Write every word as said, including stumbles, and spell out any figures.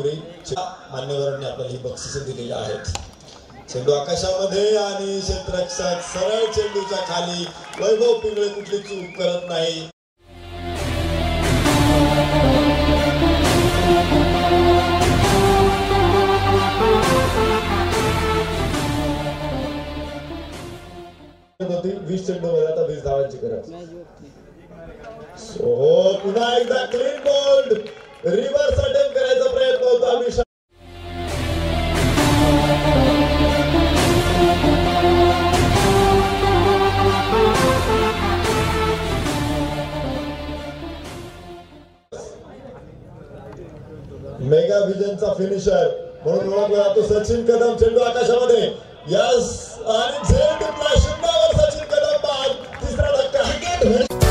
जोडी मान्यवरांनी आपल्याला ही बक्षिसे दिलेली आहेत। चेंडू आकाशामध्ये आणि क्षेत्ररक्षक सरळ चेंडूच्या खाली। वैभव पिंगळे कुठली चूक करत नाही। वीस चेंडूमध्ये आता वीस धावांची गरज। सो पुन्हा एकदा क्लीन बोल्ड रिव्हर्स अटेम्प्ट करायचा प्रयत्न होता विशाल। मेगा विजनचा फिनिशर म्हणून ओळखला जातो सचिन कदम। चेंडू आकाशामध्ये यस आणि झेड शून्यावर सचिन कदम बाद। तिसरा धक्का।